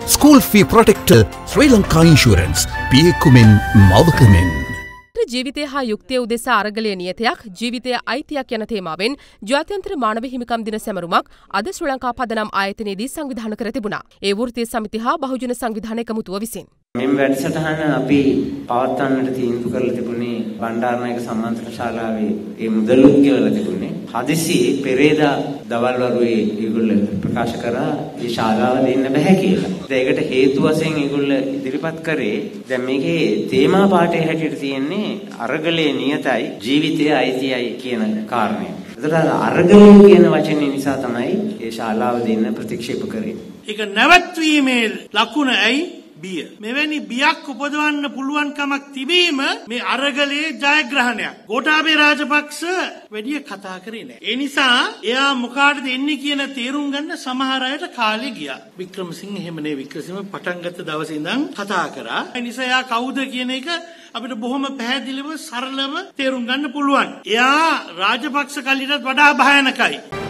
School fee protector Sri Lanka Insurance. පියෙකුමෙන් මවකමෙන්. ජීවිතය හා යුක්තිය උදෙසා අරගලය නියතයක් ජීවිතය අයිතියක් යන තේමාවෙන් ජාත්‍යන්තර මානව හිමිකම් දින සැමරුමක් අද ශ්‍රී ලංකා පදනම් ආයතනයේදී සංවිධානය කර තිබුණා. ඒ වෘත්තීය සමිති හා බහුජන සංවිධාන එකමුතුව විසින් මෙම වැඩසටහන අපි පවත්වන්නට තීන්දුව කරලා තිබුණේ බණ්ඩාරනායක සම්මන්ත්‍රණ ශාලාවේ ඒ මුදලුත් කියලා තිබුණේ. හදිසියේ පෙරේදා දවල් වරුවේ ඒගොල්ලෝ ප්‍රකාශ කරා මේ ශාලාව දෙන්න බෑ කියලා. ඒකට හේතු වශයෙන් ඒගොල්ලෝ ඉදිරිපත් කරේ දැන් මේකේ තේමා පාඩේ හැටියට තියෙන්නේ අරගලයේ නියතයි ජීවිතය අයිතියයි කියන කාරණය. ඒතර අරගලය කියන වචනේ නිසා තමයි මේ ශාලාව දෙන්න ප්‍රතික්ෂේප කරේ. ඒක නැවැත්වීමේ ලකුණ ඇයි? බිය. මෙවැනි බියක් උපදවන්න පුළුවන් කමක් තිබීම මේ අරගලයේ ජයග්‍රහණයක්. ගෝඨාභය රාජපක්ෂ වැඩි කතා කරේ නැහැ. ඒ නිසා එයා මොකාටද එන්නේ කියන තේරුම් ගන්න සමහර අයට කාලේ ගියා. වික්‍රමසිංහ එහෙම නේ වික්‍රමසිංහ පටන් ගත්ත දවසේ ඉඳන් කතා කරා. ඒ නිසා එයා කවුද කියන එක අපිට බොහොම පැහැදිලිව සරලව තේරුම් ගන්න පුළුවන්. එයා රාජපක්ෂ කල්ලිටත් වඩා භයානකයි.